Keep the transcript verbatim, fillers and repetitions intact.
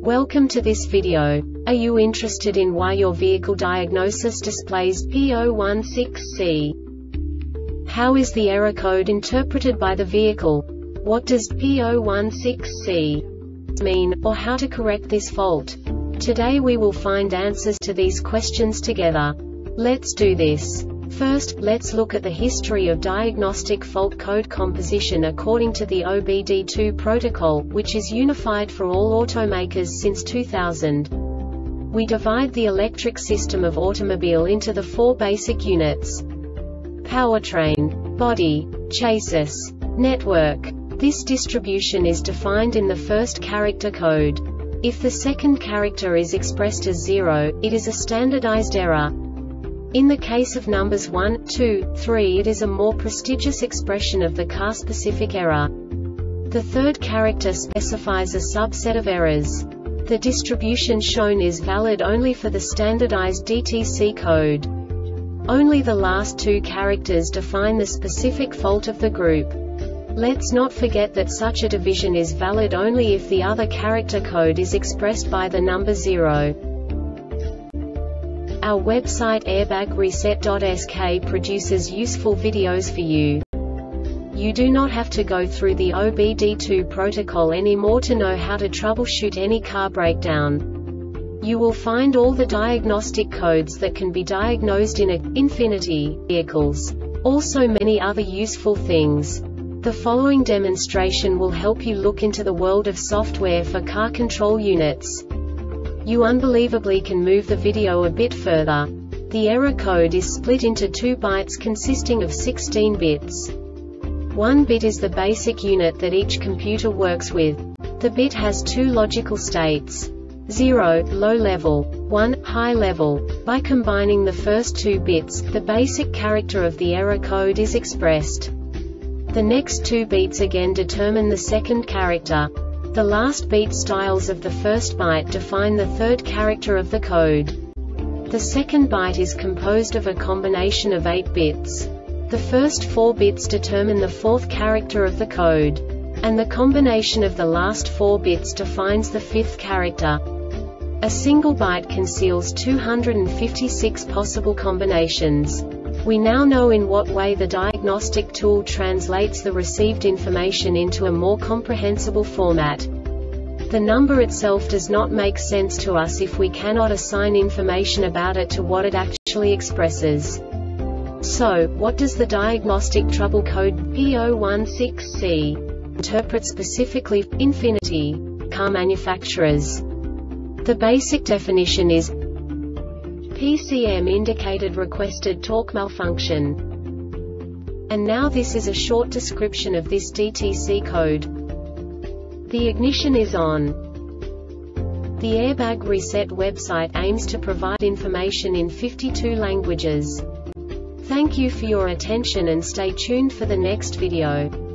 Welcome to this video. Are you interested in why your vehicle diagnosis displays P zero one six C? How is the error code interpreted by the vehicle? What does P zero one six C mean, or how to correct this fault? Today we will find answers to these questions together. Let's do this. First, let's look at the history of diagnostic fault code composition according to the O B D two protocol, which is unified for all automakers since two thousand. We divide the electric system of automobile into the four basic units: powertrain, body, chassis, network. This distribution is defined in the first character code. If the second character is expressed as zero, it is a standardized error. In the case of numbers one, two, three, it is a more prestigious expression of the car-specific error. The third character specifies a subset of errors. The distribution shown is valid only for the standardized D T C code. Only the last two characters define the specific fault of the group. Let's not forget that such a division is valid only if the other character code is expressed by the number zero. Our website airbag reset dot S K produces useful videos for you. You do not have to go through the O B D two protocol anymore to know how to troubleshoot any car breakdown. You will find all the diagnostic codes that can be diagnosed in a Infiniti vehicles. Also many other useful things. The following demonstration will help you look into the world of software for car control units. You unbelievably can move the video a bit further. The error code is split into two bytes consisting of sixteen bits. One bit is the basic unit that each computer works with. The bit has two logical states: zero, low level, one, high level. By combining the first two bits, the basic character of the error code is expressed. The next two bits again determine the second character. The last beat styles of the first byte define the third character of the code. The second byte is composed of a combination of eight bits. The first four bits determine the fourth character of the code. And the combination of the last four bits defines the fifth character. A single byte conceals two hundred fifty-six possible combinations. We now know in what way the diagnostic tool translates the received information into a more comprehensible format. The number itself does not make sense to us if we cannot assign information about it to what it actually expresses. So, what does the diagnostic trouble code P zero one six C interpret specifically for Infiniti car manufacturers? The basic definition is P C M indicated requested torque malfunction. And now this is a short description of this D T C code. The ignition is on. The Airbag Reset website aims to provide information in fifty-two languages. Thank you for your attention and stay tuned for the next video.